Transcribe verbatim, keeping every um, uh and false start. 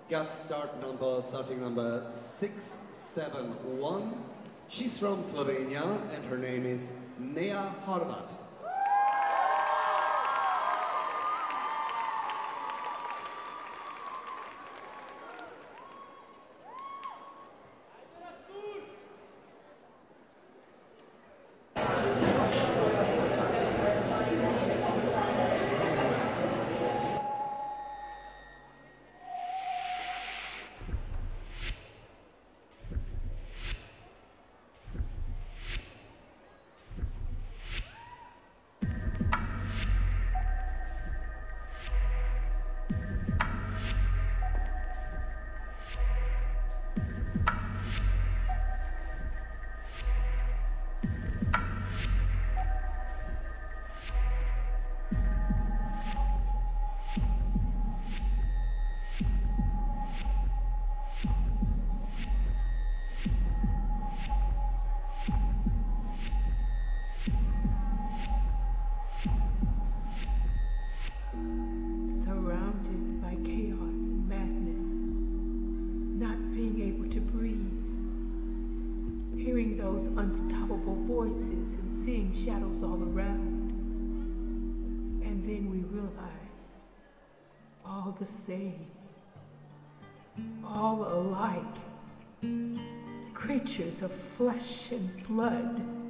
Got start number, starting number six seven one. She's from Slovenia and her name is Nea Horvat. Hearing those unstoppable voices and seeing shadows all around. And then we realize, all the same, all alike, creatures of flesh and blood.